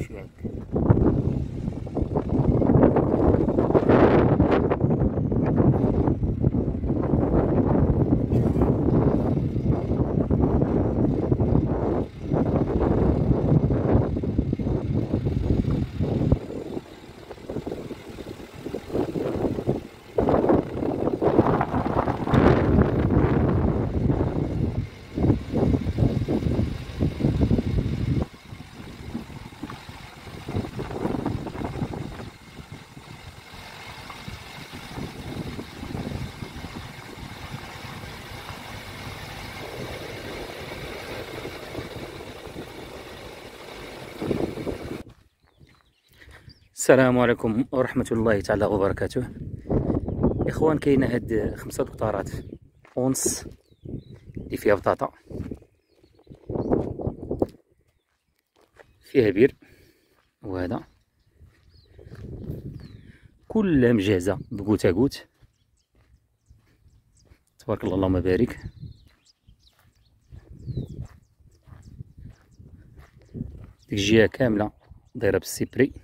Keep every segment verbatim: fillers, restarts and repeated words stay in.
نمشيو هكا. السلام عليكم ورحمة الله تعالى وبركاته. إخوان، كاينة هاد خمسة هكتارات أونس اللي فيها بطاطا، فيها بير، وهذا كلها مجهزة بكوت كوت، تبارك الله اللهم بارك. ديك الجهة كاملة دايرة بالسيبري،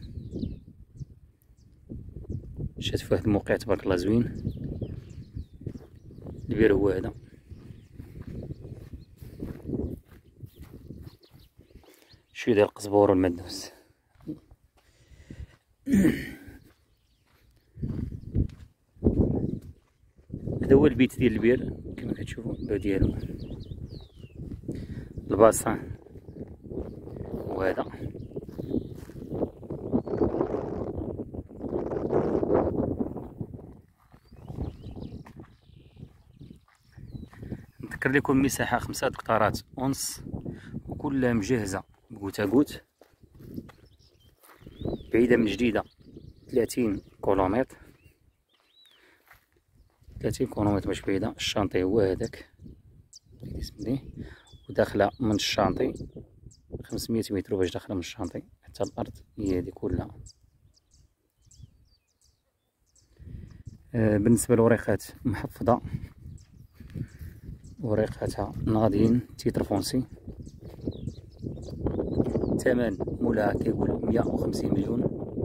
مشات في واحد الموقع تبارك الله زوين. البير هو هذا، شويه ديال القزبور والمدنوس. هذا هو البيت ديال البير كما كتشوفوا الباب ديالو، الباسان وهذا. نذكر لكم مساحة خمسة هكتارات أونس، وكلها مجهزة بكوتا كوت، بعيدة من جديدة ثلاثين كيلومتر، ثلاثين كيلومتر مش بعيدة. الشانطي هو هذاك اللي سميه، وداخلة من الشانطي خمسمية متر باش داخلة من الشانطي حتى الأرض هي هذه كلها. آه بالنسبة للوريقات محفظة، وريقاتها ناضيين تيتر فونسي. ثمن مولاها كيقول مية وخمسين مليون.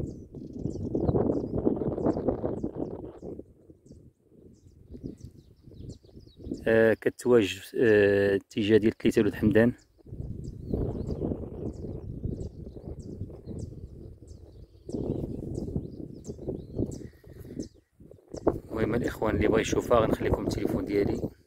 آه كتواجد آه اتجاه ديال تليتة ولد حمدان. المهم الاخوان اللي بغا يشوفها غنخليكم التليفون ديالي.